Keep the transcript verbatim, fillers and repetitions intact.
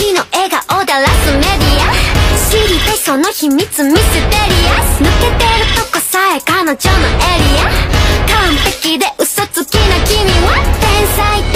時の笑顔だらすメディア、知りたいその秘密ミステリアス、抜けてるとこさえ彼女のエリア、完璧で嘘つきな君は天才